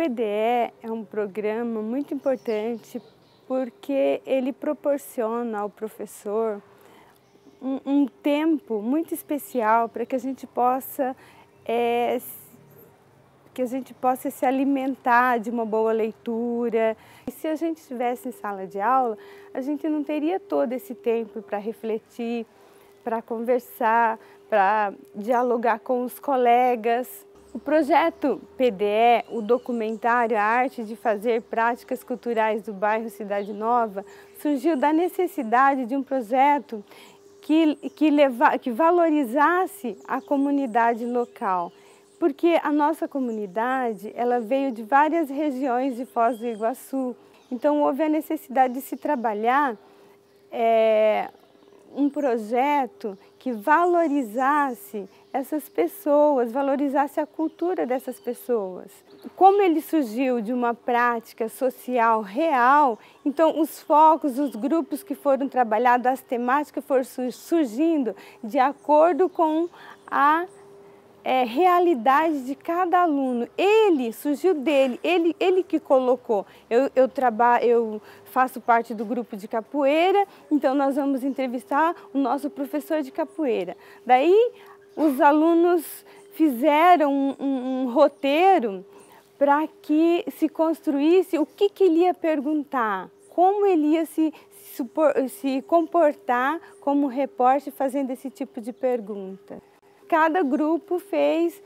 PDE é um programa muito importante porque ele proporciona ao professor um tempo muito especial para que a gente possa se alimentar de uma boa leitura. E se a gente estivesse em sala de aula, a gente não teria todo esse tempo para refletir, para conversar, para dialogar com os colegas. O projeto PDE, o documentário A Arte de Fazer Práticas Culturais do Bairro Cidade Nova, surgiu da necessidade de um projeto que valorizasse a comunidade local. Porque a nossa comunidade, ela veio de várias regiões de Foz do Iguaçu. Então houve a necessidade de se trabalhar um projeto que valorizasse essas pessoas, valorizasse a cultura dessas pessoas. Como ele surgiu de uma prática social real, então os focos, os grupos que foram trabalhados, as temáticas foram surgindo de acordo com a realidade de cada aluno. Ele surgiu dele, ele que colocou. Eu faço parte do grupo de capoeira, então nós vamos entrevistar o nosso professor de capoeira. Daí os alunos fizeram um roteiro para que se construísse o que ele ia perguntar, como ele ia se comportar como repórter fazendo esse tipo de pergunta. Cada grupo fez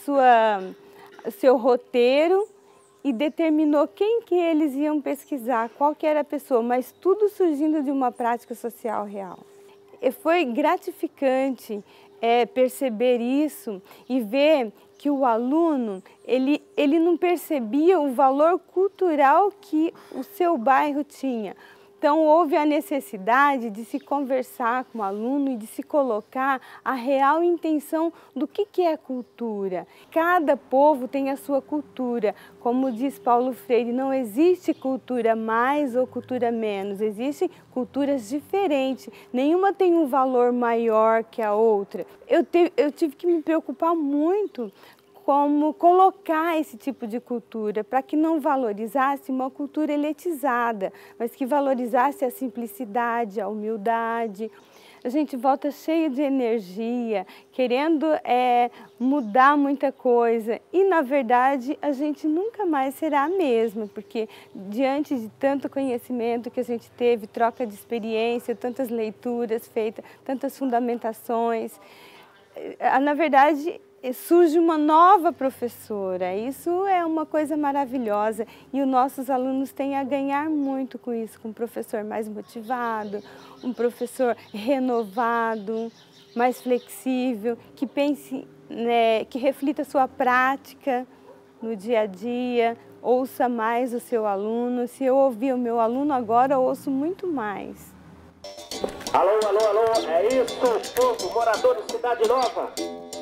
seu roteiro e determinou quem que eles iam pesquisar, qual que era a pessoa, mas tudo surgindo de uma prática social real. E foi gratificante perceber isso e ver que o aluno, ele não percebia o valor cultural que o seu bairro tinha. Então, houve a necessidade de se conversar com o aluno e de se colocar a real intenção do que é cultura. Cada povo tem a sua cultura. Como diz Paulo Freire, não existe cultura mais ou cultura menos, existem culturas diferentes. Nenhuma tem um valor maior que a outra. Eu tive que me preocupar muito como colocar esse tipo de cultura, para que não valorizasse uma cultura elitizada, mas que valorizasse a simplicidade, a humildade. A gente volta cheio de energia, querendo mudar muita coisa e, na verdade, a gente nunca mais será a mesma, porque diante de tanto conhecimento que a gente teve, troca de experiência, tantas leituras feitas, tantas fundamentações, na verdade, surge uma nova professora. Isso é uma coisa maravilhosa e os nossos alunos têm a ganhar muito com isso, com um professor mais motivado, um professor renovado, mais flexível, que pense, que reflita a sua prática no dia a dia, ouça mais o seu aluno. Se eu ouvir o meu aluno agora, eu ouço muito mais. Alô, alô, alô, é isso, povo, morador de Cidade Nova.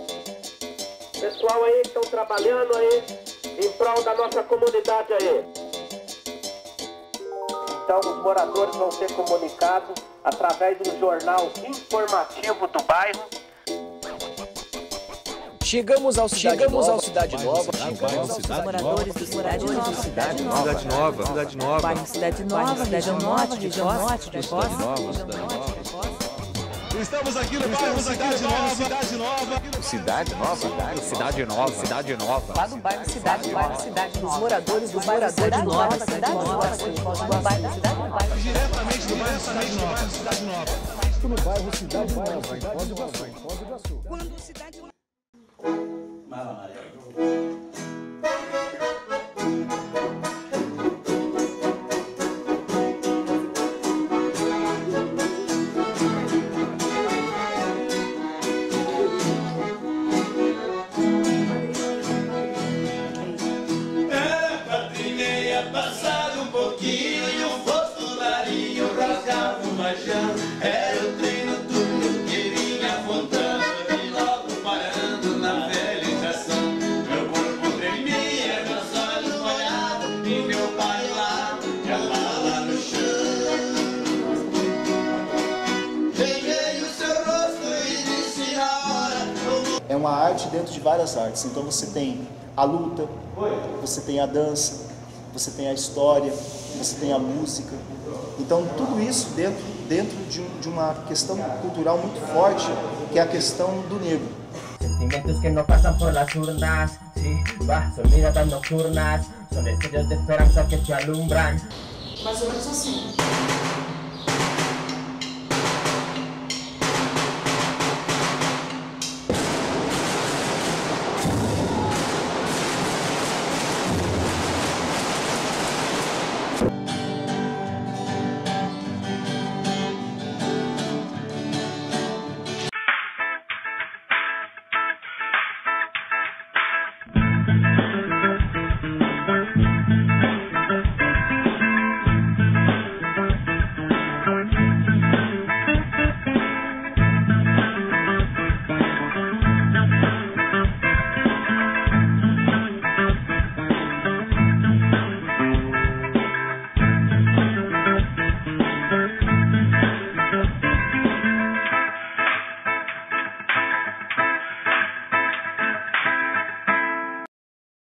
Pessoal aí que estão trabalhando aí em prol da nossa comunidade aí. Então os moradores vão ser comunicados através do jornal informativo do bairro. Chegamos ao Cidade Nova. Moradores do Cidade Nova. Cidade Nova. Bairro Cidade Nova, região norte, região norte, região norte. Estamos aqui no bairro Cidade Nova. Cidade Nova. Lá do bairro Cidade Nova. Os moradores do bairro Cidade Nova. Cidade Nova. Diretamente do bairro Cidade Nova. No bairro Cidade Nova, em Foz do Iguaçu. Quando Cidade Nova. Mala amarela. Passado um pouquinho e o postularinho rasgava uma jã. Era o trem noturno que vinha apontando uma arte dentro de várias artes. Então você tem a luta, você tem a dança, você tem a história, você tem a música. Então tudo isso dentro de uma questão cultural muito forte, que é a questão do negro. Sentimientos que no pasan por las urnas, sí, son miradas nocturnas, son destellos de esperanza que te alumbran. Mais ou menos assim.